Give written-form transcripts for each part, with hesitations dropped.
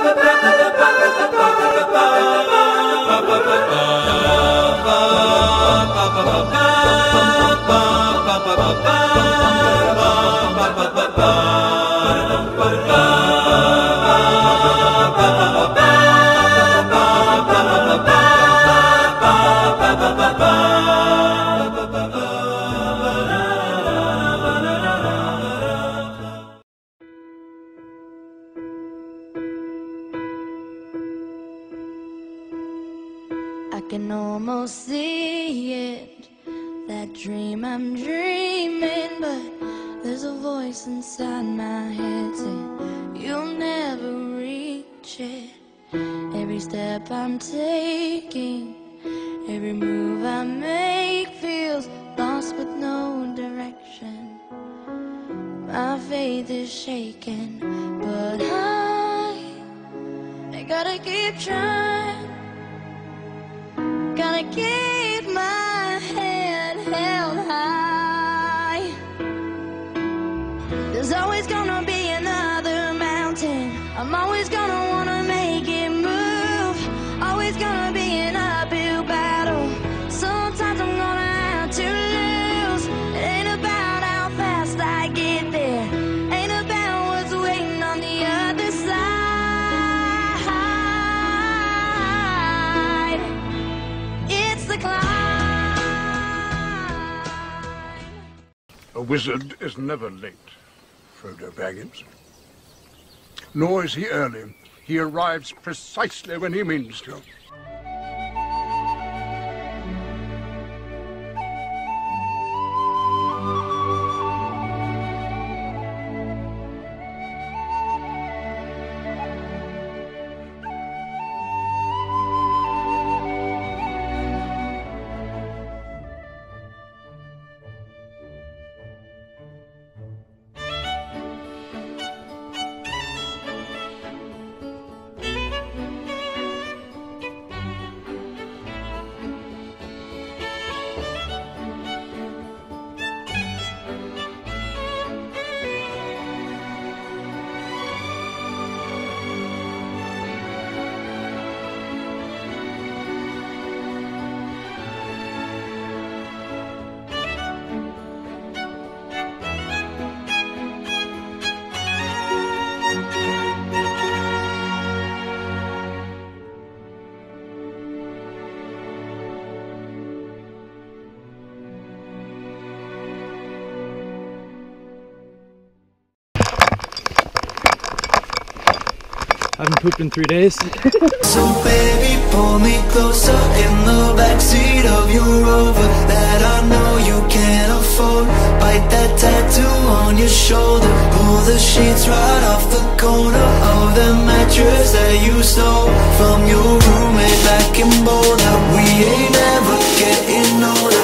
I can almost see it, that dream I'm dreaming, but there's a voice inside my head saying you'll never reach it. Every step I'm taking, every move I make feels lost with no direction. My faith is shaking, but I gotta keep trying. Gotta keep my head held high. There's always gonna be another mountain. I'm always gonna wanna make it move. Always gonna be an uphill battle. Sometimes I'm gonna have to lose. It ain't about how fast I get there. Ain't about what's waiting on the other side. A wizard is never late, Frodo Baggins. Nor is he early. He arrives precisely when he means to. I haven't pooped in 3 days. So baby, pull me closer in the backseat of your Rover that I know you can't afford. Bite that tattoo on your shoulder. Pull the sheets right off the corner of the mattress that you stole from your roommate back in Boulder. We ain't ever getting older.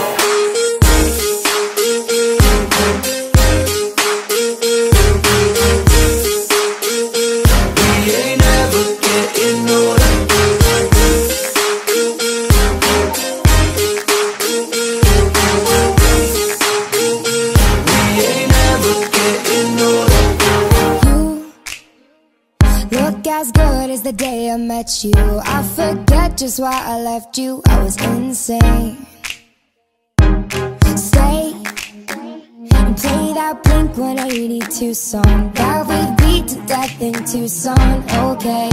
As good as the day I met you, I forget just why I left you. I was insane. Stay and play that Blink-182 song that we beat to death in Tucson. Okay,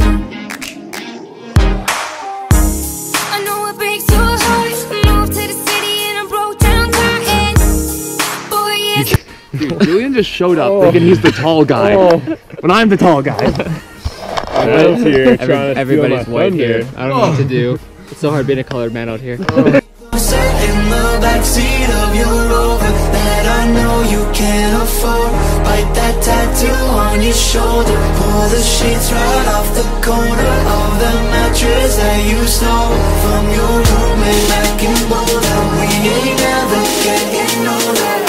I know it breaks your heart. Moved to the city and I broke down crying. Boy, yeah. Dude, Julian just showed up thinking he's the tall guy when I'm the tall guy. Here, everybody's white here. I don't know what to do. It's so hard being a colored man out here. In the backseat of your Rover that I know you can't afford. Bite that tattoo on your shoulder. Pull the sheets right off the corner of the mattress that you stole from your roommate back in Boulder. We ain't ever getting older.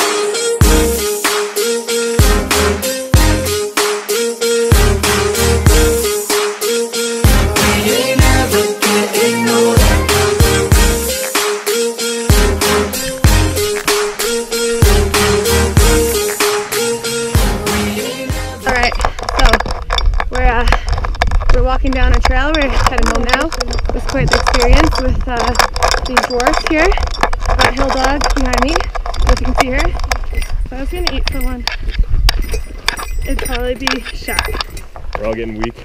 we're walking down a trail. We're heading home now. It was quite the experience with these dwarfs here. Got Hill Dog behind me, if you can see her. If I was gonna eat for one, it'd probably be Shaq. We're all getting weak.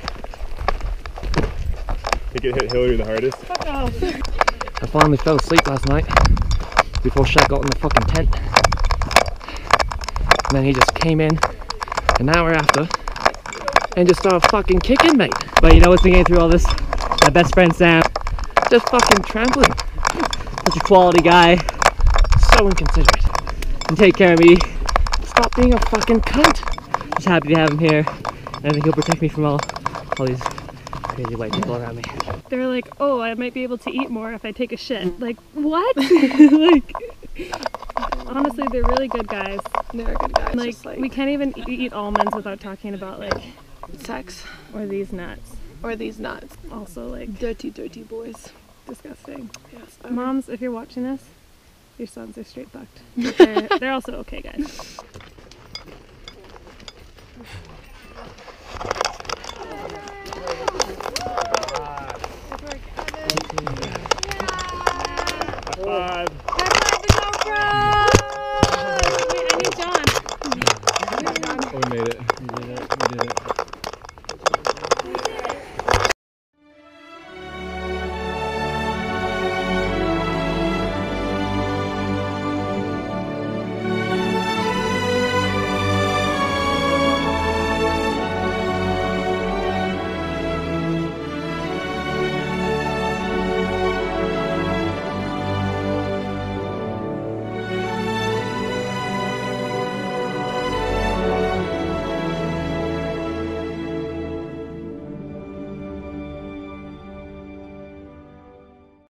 I think it hit Hillary the hardest. Fuck off. I finally fell asleep last night before Shaq got in the fucking tent. And then he just came in an hour after and just started fucking kicking me. But you know what's been getting through all this? My best friend Sam. Just fucking trampling. Such a quality guy. So inconsiderate. And take care of me. Stop being a fucking cunt. Just happy to have him here. And I think he'll protect me from all these crazy white people around me. They're like, oh, I might be able to eat more if I take a shit. Like, what? Like, honestly, they're really good guys. They're good guys. Like, we can't even eat almonds without talking about, like, sex. Or these nuts. Or these nuts. Also, like, dirty, dirty boys. Disgusting. Yes. Moms, if you're watching this, your sons are straight fucked. But they're also okay guys. High five. Wait, I need John. Oh, we made it. We did it. We did it.